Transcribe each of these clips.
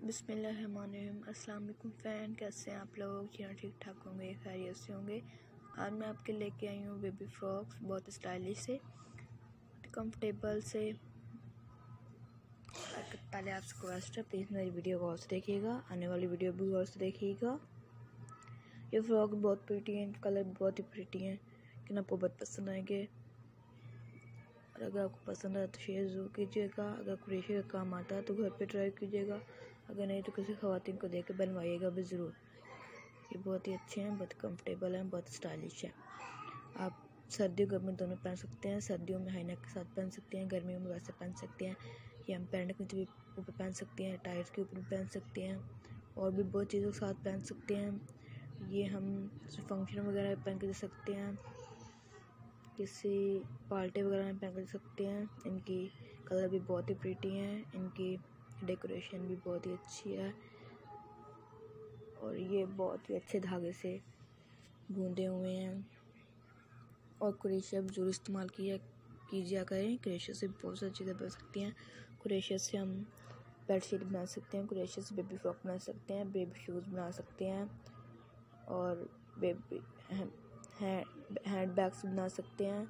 बिस्मिल्लाहिर्रहमानिर्रहीम। अस्सलाम वालेकुम फ़ैन, कैसे हैं आप लोग? यहाँ ठीक ठाक होंगे, खैरियत से होंगे। आज मैं आपके लेके आई हूँ बेबी फ्रॉक्स, बहुत स्टाइलिश से, कंफर्टेबल से। पहले आपसे रिक्वेस्ट है, प्लीज़ मेरी वीडियो गौर से देखिएगा, आने वाली वीडियो भी गौर से देखिएगा। ये फ्रॉक बहुत प्रिटी हैं, कलर बहुत ही प्रिटी हैं, लेकिन आपको बहुत पसंद आएंगे। और अगर आपको पसंद आए तो शेयर ज़रूर कीजिएगा। अगर क्रोशे का काम आता है तो घर पे ट्राई कीजिएगा, अगर नहीं तो किसी ख़वातीन को देकर बनवाइएगा भी ज़रूर। ये बहुत ही अच्छे हैं, बहुत कंफर्टेबल हैं, बहुत स्टाइलिश हैं। आप सर्दियों गर्मी दोनों पहन सकते हैं। सर्दियों में हाई नेक के साथ पहन सकते हैं, गर्मियों में वैसे पहन सकते हैं। ये हम पैंट के नीचे भी ऊपर पहन सकते हैं, टाइट के ऊपर भी पहन सकते हैं, और भी बहुत चीज़ों के साथ पहन सकते हैं। ये हम फंक्शन वगैरह में पहन के दे सकते हैं, किसी पार्टी वगैरह में पहन कर सकते हैं। इनकी कलर भी बहुत ही प्रीटी हैं, इनकी डेकोरेशन भी बहुत ही अच्छी है, और ये बहुत ही अच्छे धागे से बूंदे हुए हैं। और क्रोशे जरूर इस्तेमाल कीजिए करें। क्रोशे से बहुत सारी चीज़ें बन सकती हैं। क्रोशे से हम बेडशीट बना सकते हैं, क्रोशे से बेबी फ्रॉक बना सकते हैं, बेबी शूज़ बना सकते हैं, और बेबी हैंड बैग्स बना सकते हैं,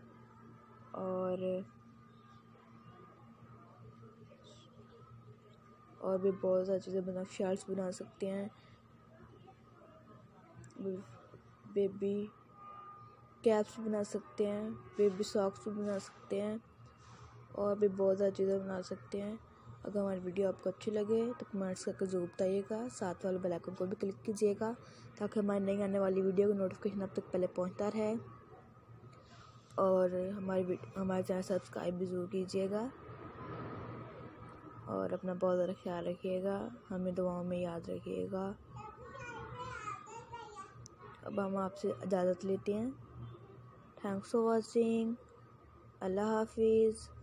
और भी बहुत सारी चीज़ें बना, शर्ट्स बना सकते हैं, बेबी कैप्स बना सकते हैं, बेबी सॉक्स भी बना सकते हैं, और भी बहुत सारी चीज़ें बना सकते हैं। अगर हमारी वीडियो आपको अच्छी लगे तो कमेंट्स करके ज़रूर बताइएगा। साथ वाले बेल आइकन को भी क्लिक कीजिएगा, ताकि हमारी नई आने वाली वीडियो की नोटिफिकेशन आप तक पहले पहुंचता रहे। और हमारे चैनल सब्सक्राइब भी ज़रूर कीजिएगा, और अपना बहुत ज़्यादा ख्याल रखिएगा, हमें दुआओं में याद रखिएगा। अब हम आपसे इजाज़त लेते हैं। Thanks for watching. अल्लाह हाफिज़।